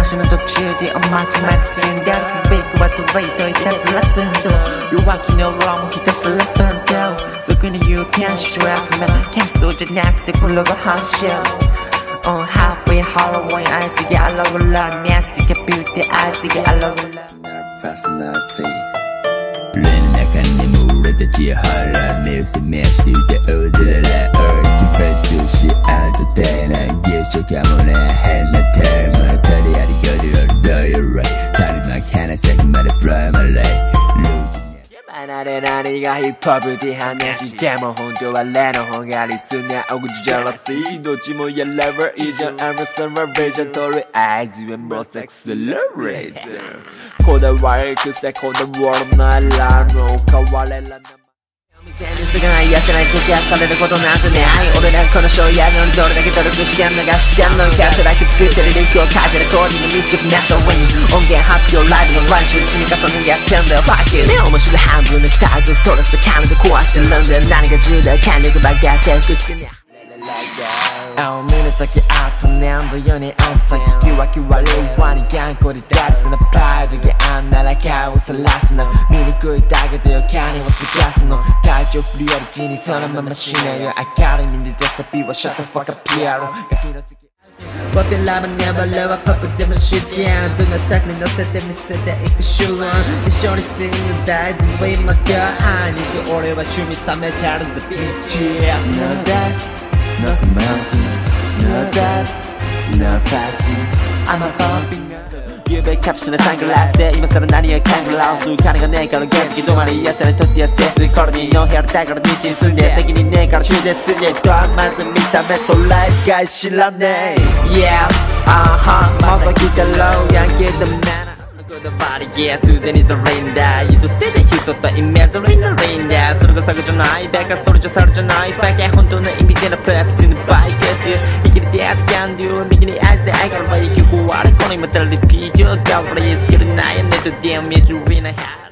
しの途中でおまけまで進んでるベイクはトレイといたずらすんぞ弱気のローもひたすら奮闘俗に言うキャンシュラックなキャンソーじゃなくてこれが反射On halfway Halloween I think I love a lot Mask get beauty I think I love a lot Personality 霊の中に眠れた千原目を覚めして踊られキンパチューシアンドテイナーゲショかもね変なテーマの取りありがりどういうレイ種まき花咲くまでプライマレイ離れ何がヒップホップって話でも本当は例の方がリスナーお口じゃらしいどっちもやればいいじゃんアメサマベージョンとりあえずはもうセクセレレーターこだわり癖こだわらないラーの変われらない店にすがないやってない時はされることなんてない俺らこのショーやるのにどれだけ努力してんのが知ってんのにキャットだけ作ってるリンクを書いてるコーディングミックスネストウィン音源発表ライブのランチに積み重ねやってんだよファッキーね面白い半分の期待とストレスとキャンで壊してるんだよ何が重大権力ばっか制服着てね青見るときあと年度4年遅いキワキワリワに頑固でダルスなプライドがあんなら顔をさらすの醜いだけで余計にをすかすの体調不良で地にそのまましないよ明るい目で出すビはシャットファカピアロガキの月What the love never love a puppet them shit down どんなタクに乗せて見せていくシューラン一緒に sing the die the way my girl あにく俺は趣味冷めてる the bitch No that No smoking, no that, no fighting I'm a pumping up ゆうべカプチューなサングラスで今更何を考え直す金がねえから現実止まり癒されとってやスペースコロニーの部屋だから道に住んで責任ねえから終電すりゃとまず見た目それ以外知らねえ Yeah, もっと来てろヤンキーだめこだわりゲーすでにドリンだゆとせで人とイメージリンダリンだそれが作じゃないベカそれじゃそれじゃないファケ本当の意味でのプラクティスのバイクって生きるってやつキャンデュー右に合図で愛からは生き壊れこの今たらリピートガブリースキルないよねとディアミージュリーな